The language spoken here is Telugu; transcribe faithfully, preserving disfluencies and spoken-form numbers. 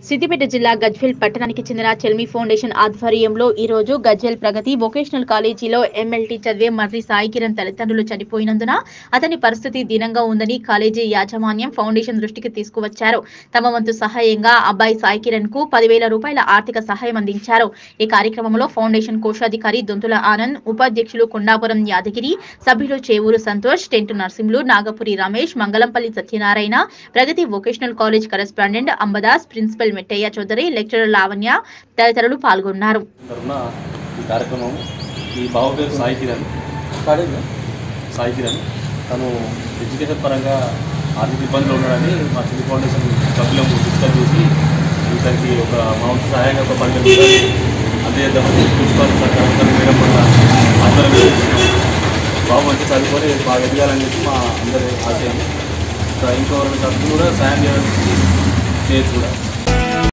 సిద్దిపేట జిల్లా గజ్వేల్ పట్టణానికి చెందిన చెల్మి ఫౌండేషన్ ఆధ్వర్యంలో ఈ రోజు గజ్వేల్ ప్రగతి వొకేషనల్ కాలేజీలో ఎమ్మెల్టీ చదివే మర్రి సాయి కిరణ్ తల్లిదండ్రులు చనిపోయినందున అతని పరిస్థితి దీనంగా ఉందని కాలేజీ యాజమాన్యం ఫౌండేషన్ దృష్టికి తీసుకువచ్చారు. తమ వంతు సహాయంగా అబ్బాయి సాయి కిరణ్ కు పదివేల రూపాయల ఆర్థిక సహాయం అందించారు. ఈ కార్యక్రమంలో ఫౌండేషన్ కోశాధికారి దొంతుల ఆనంద్, ఉపాధ్యక్షులు కొండాపురం యాదగిరి, సభ్యులు Chevuru Santosh, Tentu Narsimhulu, Nagapuri Ramesh, Mangalampalli Satyanarayana, Pragathi vocational college correspondent Ambadas, principal Mettaiah Chowdary, lecturer Lavanya తదితరులు పాల్గొన్నారు. ఈ కార్యక్రమం ఈ బాబు పేరు సాయి కిరణ్ సాయి కిరణ్ తను ఎడ్యుకేషన్ పరంగా ఆర్థిక ఇబ్బందులు ఉన్నాడని మా సిటీ ఫౌండేషన్ సభ్యులను డిస్కస్ చేసి ఇతనికి ఒక మా వంతు సహాయంగా ఒక పది అందేద్దామని ప్రిన్సిపల్ మేడం వల్ల అందరూ బాబు మంచి చదువుకొని బాగా ఎదగాలని చెప్పి మా అందరి ఆశయం. ఇంకా ఇంకో రెండు సభ్యులు కూడా సాయం చేయడానికి చేయొచ్చు కూడా.